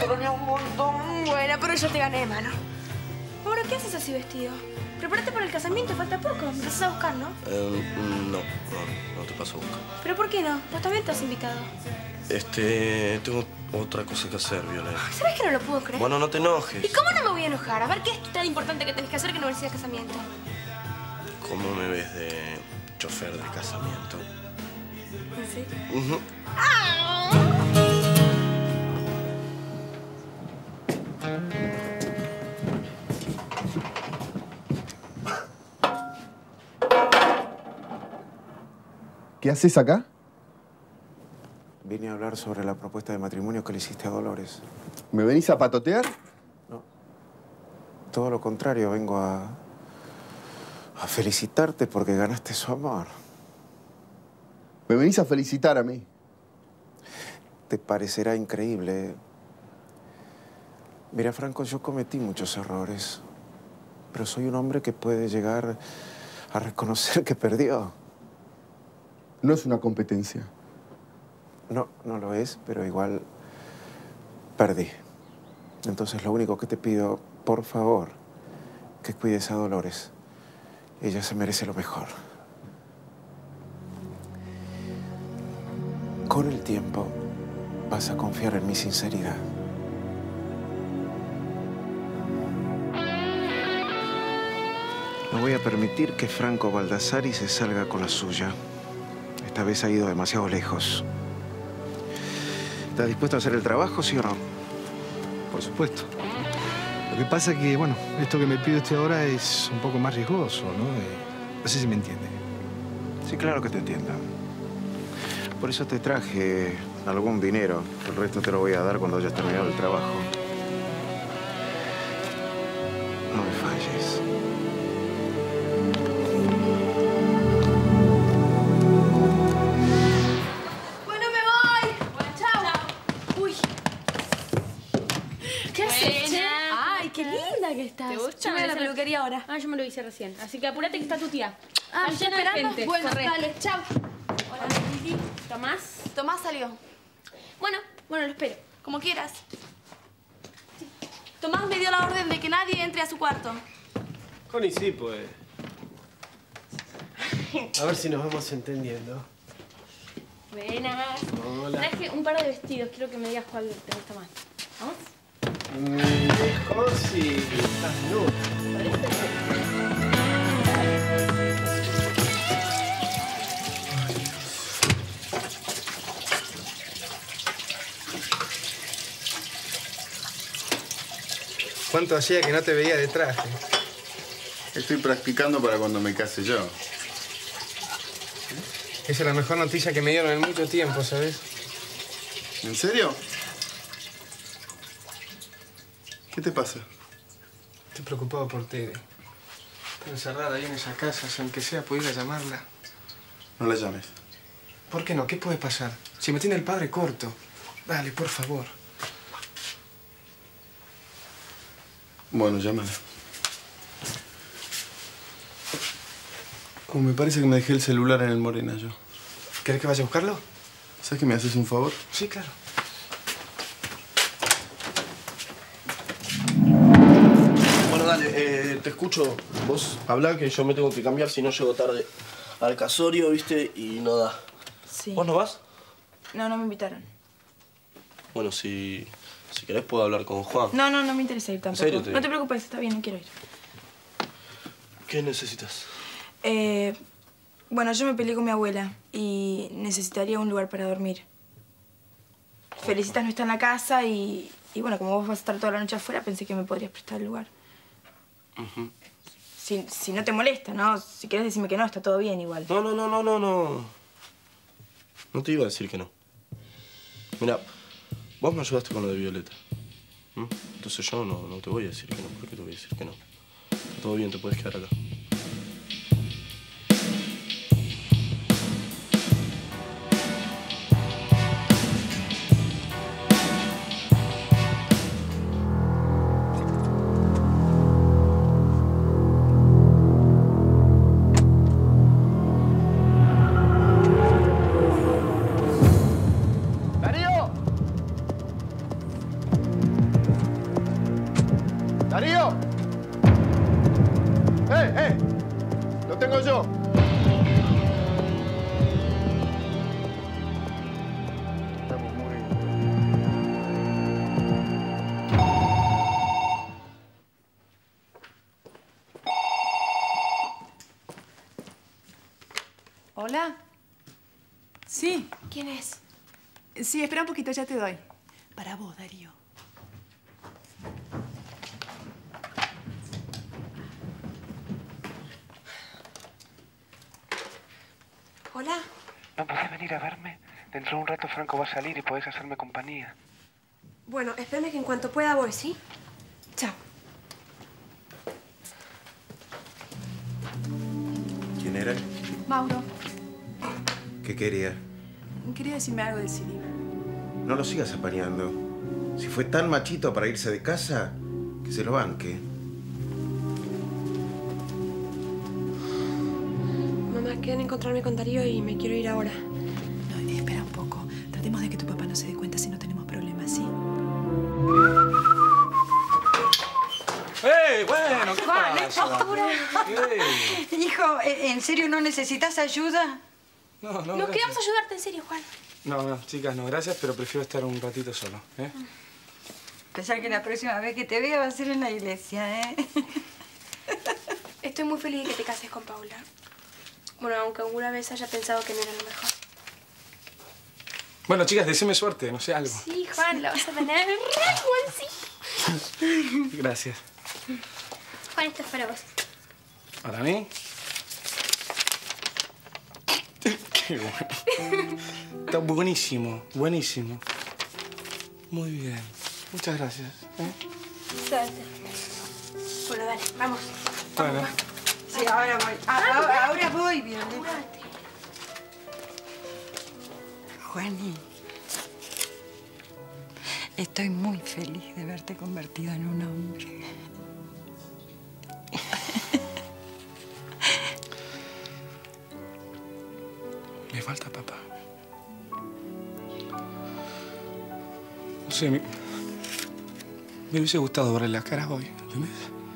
extrañé un montón. Bueno, pero yo te gané de mano. Bueno, ¿qué haces así vestido? Prepárate para el casamiento, falta poco. Me vas a buscar, ¿no? No te paso a buscar. ¿Pero por qué no? Vos también te has invitado. Tengo otra cosa que hacer, Violeta. ¿Sabes que no lo puedo creer? Bueno, no te enojes. ¿Y cómo no me voy a enojar? A ver, ¿qué es tan importante que tenés que hacer que no venís al casamiento? ¿Cómo me ves de chofer de casamiento? ¿En serio? Uh-huh. ¿Qué haces acá? Vine a hablar sobre la propuesta de matrimonio que le hiciste a Dolores. ¿Me venís a patotear? No. Todo lo contrario, vengo a felicitarte porque ganaste su amor. ¿Me venís a felicitar a mí? Te parecerá increíble. Mira, Franco, yo cometí muchos errores, pero soy un hombre que puede llegar a reconocer que perdió. No es una competencia. No, no lo es, pero igual perdí. Entonces lo único que te pido, por favor, que cuides a Dolores. Ella se merece lo mejor. Con el tiempo vas a confiar en mi sinceridad. No voy a permitir que Franco Baldassari se salga con la suya. Esta vez ha ido demasiado lejos. ¿Estás dispuesto a hacer el trabajo, sí o no? Por supuesto. Lo que pasa es que, bueno, esto que me pide usted ahora es un poco más riesgoso, ¿no? No sé si me entiende. Sí, claro que te entiendo. Por eso te traje algún dinero. El resto te lo voy a dar cuando hayas terminado el trabajo. No me falles. Bueno, me voy. Bueno, chao. Uy. ¿Qué haces, che? Ay, qué linda que estás. ¿Te gusta? Yo me voy a la peluquería ahora. Ah, yo me lo hice recién. Así que apúrate que está tu tía. Ah, ¿me Está está llena de esperando? gente. Bueno, Corre. dale, chao. Hola, Lili. ¿Tomás? Tomás salió. Bueno, lo espero. Como quieras. Tomás me dio la orden de que nadie entre a su cuarto. Connie, sí, pues. A ver si nos vamos entendiendo. Buenas. Hola. Traje un par de vestidos. Quiero que me digas cuál te gusta más. ¿Vamos? Mejor si estás nuda. ¿Cuánto hacía que no te veía de traje? Estoy practicando para cuando me case yo. Esa es la mejor noticia que me dieron en mucho tiempo, ¿sabes? ¿En serio? ¿Qué te pasa? Estoy preocupado por Tere. Está encerrada ahí en esa casa, si aunque sea pudiera llamarla. No la llames. ¿Por qué no? ¿Qué puede pasar? Si me tiene el padre corto. Dale, por favor. Bueno, llámala. Como me parece que me dejé el celular en el Morena yo. ¿Querés que vaya a buscarlo? ¿Sabes que me haces un favor? Sí, claro. Bueno, dale, te escucho. Vos hablá que yo me tengo que cambiar si no llego tarde al casorio, ¿viste? Y no da. Sí. ¿Vos no vas? No, no me invitaron. Bueno, si querés puedo hablar con Juan. No me interesa ir tampoco. ¿En serio No te preocupes, está bien, no quiero ir. ¿Qué necesitas? Bueno, yo me peleé con mi abuela y necesitaría un lugar para dormir. Felicitas no está en la casa y bueno, como vos vas a estar toda la noche afuera, pensé que me podrías prestar el lugar. Si no te molesta, ¿no? Si querés decirme que no, está todo bien igual. No. No te iba a decir que no. Mira, vos me ayudaste con lo de Violeta. Entonces yo no te voy a decir que no. ¿Por qué te voy a decir que no? Está todo bien, te puedes quedar acá. ¡Darío! ¡Eh! ¡Lo tengo yo! Estamos muy... ¿Hola? Sí. ¿Quién es? Sí, espera un poquito, ya te doy. Para vos, Darío. Hola. ¿No podés venir a verme? Dentro de un rato Franco va a salir y podés hacerme compañía. Bueno, espérame que en cuanto pueda voy, ¿sí? Chao. ¿Quién era? Mauro, ¿Qué quería? quería decirme algo del CD. No lo sigas apañando. Si fue tan machito para irse de casa, que se lo banque. Mamá, quedan encontrarme con Darío y me quiero ir ahora. No, espera un poco. Tratemos de que tu papá no se dé cuenta si no tenemos problemas, ¿sí? ¡Ey! Bueno, ¿qué pasa? Hijo, ¿en serio no necesitas ayuda? No, No gracias. queremos ayudarte, en serio, Juan. No, chicas, no, gracias, pero prefiero estar un ratito solo, ¿eh? Pensar que la próxima vez que te vea va a ser en la iglesia, ¿eh? Estoy muy feliz de que te cases con Paula. Bueno, aunque alguna vez haya pensado que no era lo mejor. Bueno, chicas, deséme suerte, no sé, algo. Sí, Juan, la vas a tener. Juan, sí. Gracias. Juan, esto es para vos. ¿Para mí? Qué bueno. Está buenísimo, buenísimo. Muy bien. Muchas gracias. Suerte. Bueno, dale, vamos. Bueno. Sí, ahora voy. Ahora voy, Violeta. Juani, estoy muy feliz de verte convertido en un hombre. Me falta papá. No sé, me hubiese gustado verle la cara hoy, ¿entendés?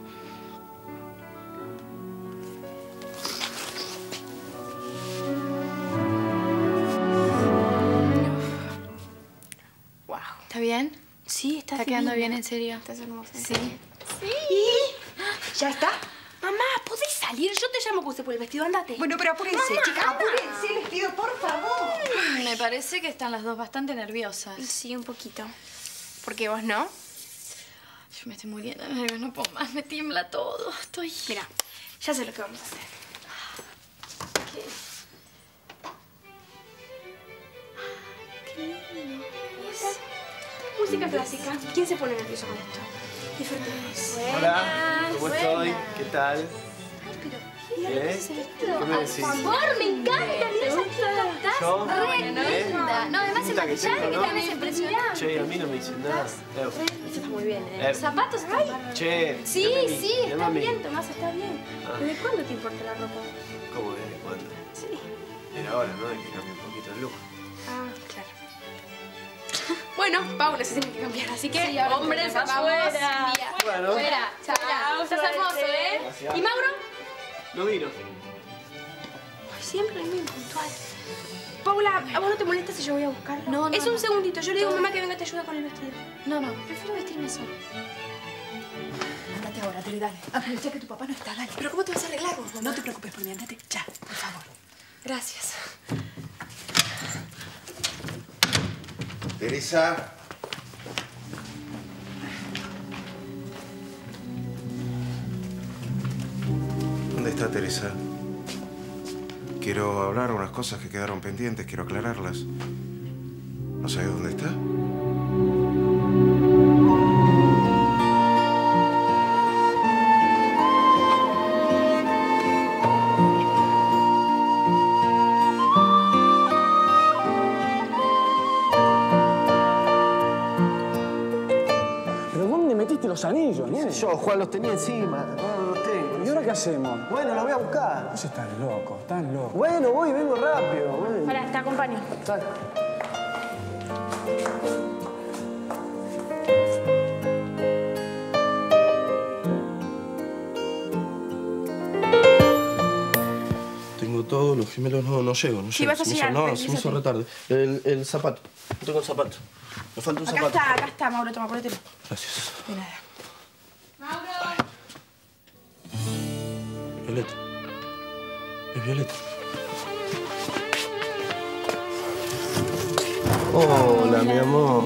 Wow. ¿Está bien? Sí, ¿Está quedando bien, en serio? Estás hermosa. Sí. Sí. ¿Ya está? Mamá, ¿podés salir? Yo te llamo puse por el vestido, andate. Bueno, pero apúrense, Mamá, chicas, anda. apúrense, vestido, por favor. Me parece que están las dos bastante nerviosas. Sí, un poquito. ¿Por qué vos no? Yo me estoy muriendo de nervios, no puedo más, me tiembla todo. Estoy... Mira, ya sé lo que vamos a hacer. ¿Qué? Qué lindo. Música clásica. ¿Quién se pone nervioso con esto? Disfrutemos. Hola, ¿cómo estoy? ¿Qué tal? ¿Eh? ¿Qué me decís? Por favor, me encanta. Mira esa chica. Estás ¿Yo? re linda. No, además el Linda que maquillaje tengo, que ¿no? tenés impresionante. Che, a mí no me dicen nada. Eso está muy bien, ¿eh? Los zapatos están bárbaros. Che, Sí, llame a mí, sí, llame está a mí. bien, Tomás, está bien. Ah. ¿Desde cuándo te importa la ropa? ¿Cómo desde cuándo? Sí. Era hora, ¿no? De que cambie un poquito el look. Ah, claro. Bueno, Paula se tiene que cambiar, así que Sí, ahora hombres vamos. afuera. Bueno. Fuera. Chao. Estás hermoso, ¿eh? Gracias. ¿Y Mauro? No vino. Ay, siempre el mismo puntual. Paula, ¿a vos no te molesta si yo voy a buscarlo? No, no, Es un no. segundito. Yo le digo a mamá que venga y te ayuda con el vestido. No, prefiero vestirme sola. Andate ahora, dale. Aprovecha que tu papá no está, dale. ¿Pero cómo te vas a arreglar vos, mamá? No te preocupes por mí, andate ya, por favor. Gracias. Teresa. ¿Dónde está Teresa? Quiero hablar unas cosas que quedaron pendientes, quiero aclararlas. ¿No sabes dónde está? ¿Pero dónde metiste los anillos, nene? Yo, Juan, los tenía encima. No los tengo. ¿Y ahora qué hacemos? Bueno, los voy a buscar. Vos estás loco, estás loco. Bueno, voy, vengo rápido. Bueno. Pará, te acompaño. Dale. los gemelos no llego, no Sí, llego. vas a llegar, No, se me tranquilízate. hizo retarde. El zapato. No tengo el zapato. Me falta un zapato. Acá está, Mauro, toma, ponértelo. Gracias. De nada. ¡Mauro! Violeta. Es Violeta. Hola, mi amor.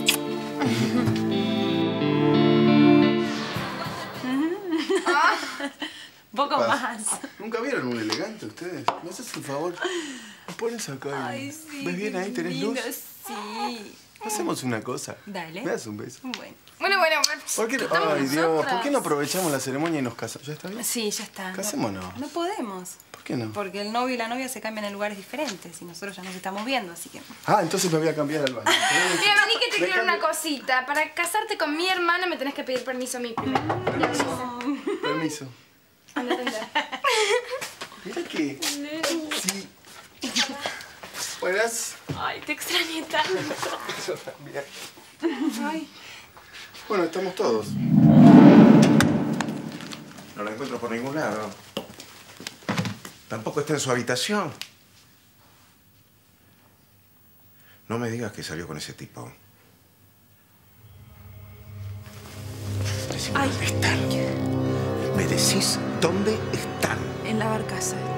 Poco más. ¿Nunca vieron un elegante ustedes? ¿Me haces un favor? ¿Me pones acá? Ay, sí. ¿Ves bien ahí? ¿Tenés luz? Sí. Hacemos una cosa. Dale. ¿Me das un beso? Bueno. Bueno. ¿Por qué no? Ay, Dios. ¿Por qué no aprovechamos la ceremonia y nos casamos? ¿Ya está bien? Sí, ya está. Casémonos. No podemos. ¿Por qué no? Porque el novio y la novia se cambian en lugares diferentes y nosotros ya nos estamos viendo, así que... Ah, entonces me voy a cambiar al baño. Mira, vení que te quiero una cosita. Para casarte con mi hermana me tenés que pedir permiso a mí primero. Permiso. Andate a entrar. Mira que... Sí. Buenas. Ay, te extrañé tanto. Yo también. Ay. Bueno, estamos todos. No la encuentro por ningún lado. Tampoco está en su habitación. No me digas que salió con ese tipo. Decime dónde están. Me decís dónde están. En la barcaza está.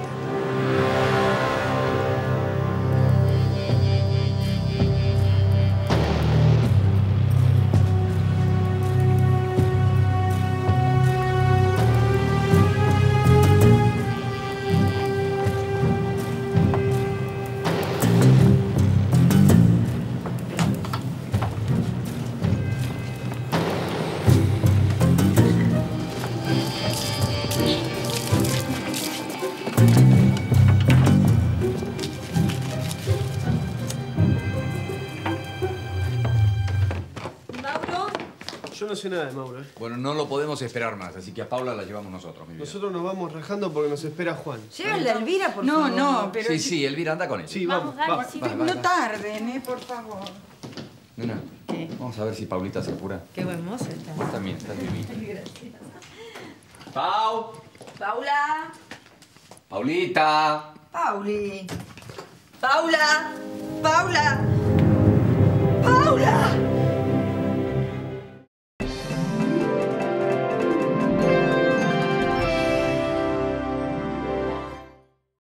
Yo no sé nada de Mauro, ¿eh? Bueno, no lo podemos esperar más, así que a Paula la llevamos nosotros, mi vida. Nosotros nos vamos rajando porque nos espera Juan. Llévenle a Elvira, por favor. No, pero... Sí, Elvira, anda con él. Sí, vamos. No tarden, por favor. Nena, vamos a ver si Paulita se apura. Qué buen mozo está. Vos también, estás divina. Gracias. ¡Pau! Paula. ¡Paulita! Pauli. Paula. Paula. Paula.